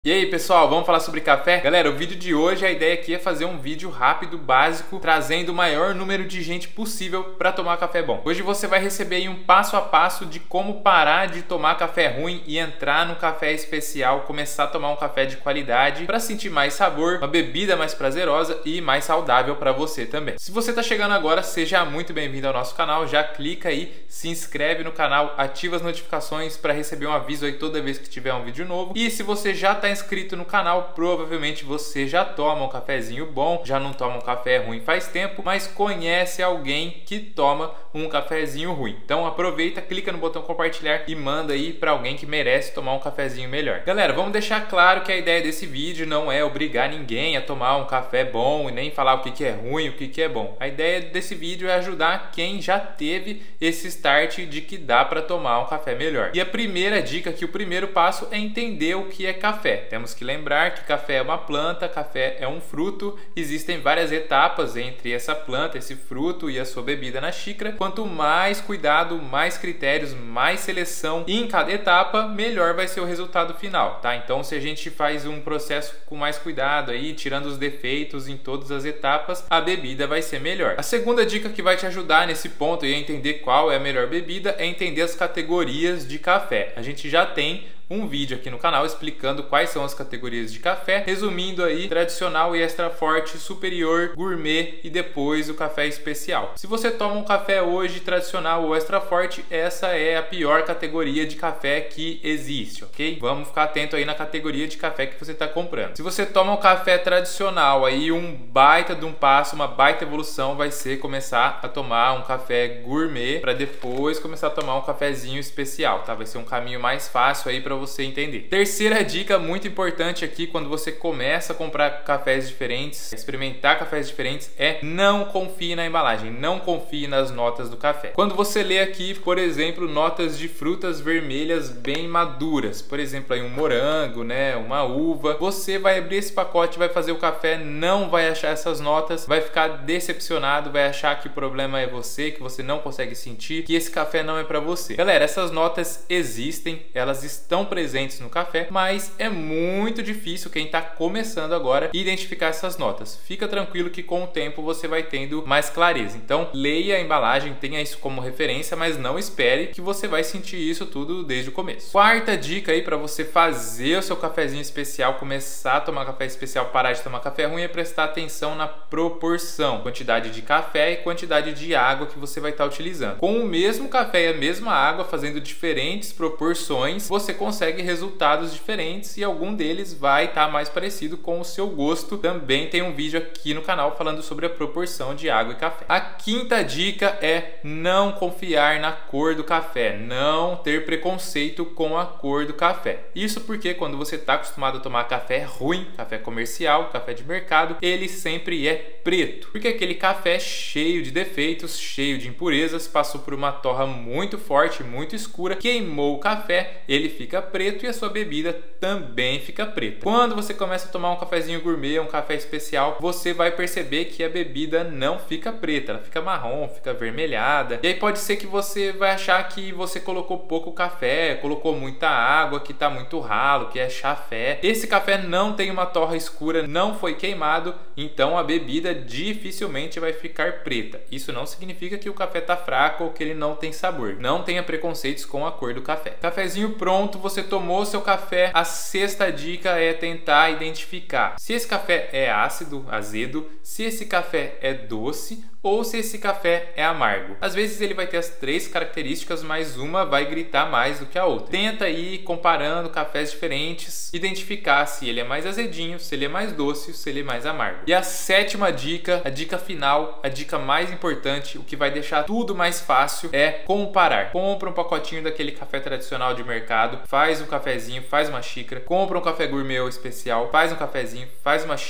E aí pessoal, vamos falar sobre café? Galera, o vídeo de hoje, a ideia aqui é fazer um vídeo rápido, básico, trazendo o maior número de gente possível para tomar café bom. Hoje você vai receber aí um passo a passo de como parar de tomar café ruim e entrar no café especial, começar a tomar um café de qualidade para sentir mais sabor, uma bebida mais prazerosa e mais saudável para você também. Se você está chegando agora, seja muito bem-vindo ao nosso canal, já clica aí, se inscreve no canal, ativa as notificações para receber um aviso aí toda vez que tiver um vídeo novo. E se você já está inscrito no canal, provavelmente você já toma um cafezinho bom, já não toma um café ruim faz tempo, mas conhece alguém que toma um cafezinho ruim. Então aproveita, clica no botão compartilhar e manda aí para alguém que merece tomar um cafezinho melhor. Galera, vamos deixar claro que a ideia desse vídeo não é obrigar ninguém a tomar um café bom e nem falar o que é ruim, o que é bom. A ideia desse vídeo é ajudar quem já teve esse start de que dá para tomar um café melhor. E a primeira dica, que o primeiro passo é entender o que é café. Temos que lembrar que café é uma planta, café é um fruto, existem várias etapas entre essa planta, esse fruto e a sua bebida na xícara. Quanto mais cuidado, mais critérios, mais seleção em cada etapa, melhor vai ser o resultado final, tá? Então se a gente faz um processo com mais cuidado aí, tirando os defeitos em todas as etapas, a bebida vai ser melhor. A segunda dica que vai te ajudar nesse ponto e a entender qual é a melhor bebida é entender as categorias de café. A gente já tem um vídeo aqui no canal explicando quais são as categorias de café, resumindo aí tradicional e extra forte, superior, gourmet e depois o café especial. Se você toma um café hoje tradicional ou extra forte, essa é a pior categoria de café que existe, ok? Vamos ficar atento aí na categoria de café que você está comprando. Se você toma um café tradicional, aí um baita de um passo, uma baita evolução vai ser começar a tomar um café gourmet para depois começar a tomar um cafezinho especial, tá? Vai ser um caminho mais fácil aí para você entender. Terceira dica muito importante aqui quando você começa a comprar cafés diferentes, experimentar cafés diferentes, é não confie na embalagem, não confie nas notas do café. Quando você lê aqui, por exemplo, notas de frutas vermelhas bem maduras, por exemplo, aí um morango, né, uma uva, você vai abrir esse pacote, vai fazer o café, não vai achar essas notas, vai ficar decepcionado, vai achar que o problema é você, que você não consegue sentir, que esse café não é para você. Galera, essas notas existem, elas estão presentes no café, mas é muito difícil quem está começando agora identificar essas notas. Fica tranquilo que com o tempo você vai tendo mais clareza. Então leia a embalagem, tenha isso como referência, mas não espere que você vai sentir isso tudo desde o começo. Quarta dica aí para você fazer o seu cafezinho especial, começar a tomar café especial, parar de tomar café ruim, é prestar atenção na proporção, quantidade de café e quantidade de água que você vai estar utilizando. Com o mesmo café e a mesma água, fazendo diferentes proporções, você consegue resultados diferentes e algum deles vai estar mais parecido com o seu gosto. Também tem um vídeo aqui no canal falando sobre a proporção de água e café. A quinta dica é não confiar na cor do café, não ter preconceito com a cor do café. Isso porque quando você está acostumado a tomar café ruim, café comercial, café de mercado, ele sempre é preto, porque aquele café cheio de defeitos, cheio de impurezas, passou por uma torra muito forte, muito escura, queimou o café, ele fica preto e a sua bebida também fica preta. Quando você começa a tomar um cafezinho gourmet, um café especial, você vai perceber que a bebida não fica preta, ela fica marrom, fica avermelhada. E aí pode ser que você vai achar que você colocou pouco café, colocou muita água, que tá muito ralo, que é chafé. Esse café não tem uma torra escura, não foi queimado, então a bebida dificilmente vai ficar preta. Isso não significa que o café tá fraco ou que ele não tem sabor. Não tenha preconceitos com a cor do café. Cafezinho pronto, você tomou seu café. A sexta dica é tentar identificar se esse café é ácido, azedo, se esse café é doce ou se esse café é amargo. Às vezes ele vai ter as três características, mas uma vai gritar mais do que a outra. Tenta ir comparando cafés diferentes, identificar se ele é mais azedinho, se ele é mais doce, se ele é mais amargo. E a sétima dica, a dica final, a dica mais importante, o que vai deixar tudo mais fácil é comparar. Compra um pacotinho daquele café tradicional de mercado, faz um cafezinho, faz uma xícara, compra um café gourmet ou especial, faz um cafezinho, faz uma xícara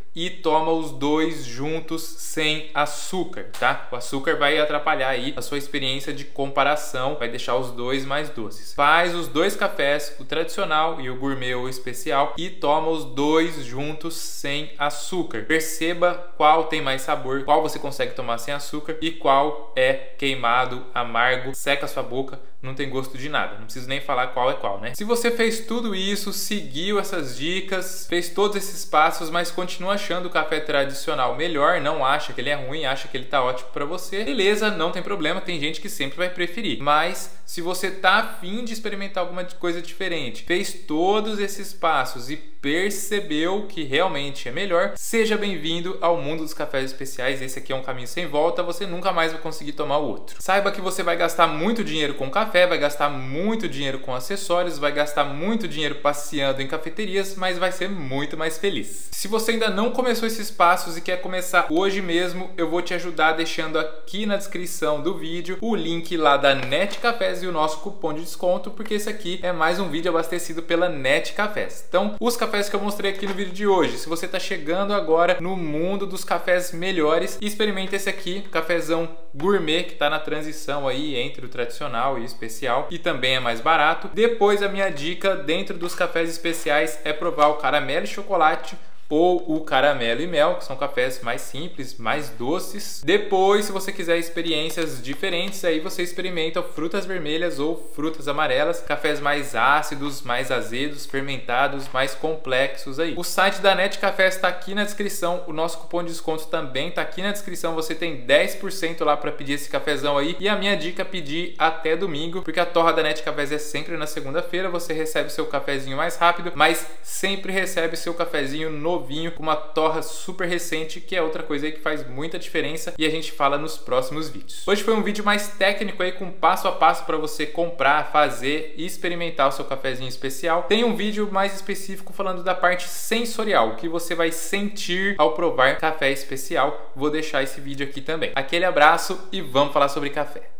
e toma os dois juntos sem açúcar, tá? O açúcar vai atrapalhar aí a sua experiência de comparação, vai deixar os dois mais doces. Faz os dois cafés, o tradicional e o gourmet ou especial, e toma os dois juntos sem açúcar. Perceba qual tem mais sabor, qual você consegue tomar sem açúcar e qual é queimado, amargo, seca a sua boca, não tem gosto de nada. Não preciso nem falar qual é qual, né? Se você fez tudo isso, seguiu essas dicas, fez todos esses passos, mas continua achando o café tradicional melhor, não acha que ele é ruim, acha que ele tá ótimo para você, beleza, não tem problema, tem gente que sempre vai preferir. Mas se você tá afim de experimentar alguma coisa diferente, fez todos esses passos e percebeu que realmente é melhor, seja bem-vindo ao mundo dos cafés especiais. Esse aqui é um caminho sem volta, você nunca mais vai conseguir tomar o outro. Saiba que você vai gastar muito dinheiro com café, vai gastar muito dinheiro com acessórios, vai gastar muito dinheiro passeando em cafeterias, mas vai ser muito mais feliz. Se você ainda não começou esses passos e quer começar hoje mesmo, eu vou te ajudar deixando aqui na descrição do vídeo o link lá da Net Cafés e o nosso cupom de desconto, porque esse aqui é mais um vídeo abastecido pela Net Cafés. Então, os cafés que eu mostrei aqui no vídeo de hoje, se você está chegando agora no mundo dos cafés melhores, experimenta esse aqui, cafezão gourmet, que está na transição aí entre o tradicional e o especial, e também é mais barato. Depois, a minha dica dentro dos cafés especiais é provar o caramelo e chocolate ou o caramelo e mel, que são cafés mais simples, mais doces. Depois, se você quiser experiências diferentes, aí você experimenta frutas vermelhas ou frutas amarelas, cafés mais ácidos, mais azedos, fermentados, mais complexos aí. O site da Net Cafés está aqui na descrição, o nosso cupom de desconto também está aqui na descrição, você tem 10% lá para pedir esse cafezão aí. E a minha dica é pedir até domingo, porque a torra da Net Cafés é sempre na segunda-feira, você recebe o seu cafezinho mais rápido, mas sempre recebe o seu cafezinho novinho, com uma torra super recente, que é outra coisa aí que faz muita diferença e a gente fala nos próximos vídeos. Hoje foi um vídeo mais técnico aí, com passo a passo para você comprar, fazer e experimentar o seu cafezinho especial. Tem um vídeo mais específico falando da parte sensorial, o que você vai sentir ao provar café especial. Vou deixar esse vídeo aqui também. Aquele abraço e vamos falar sobre café.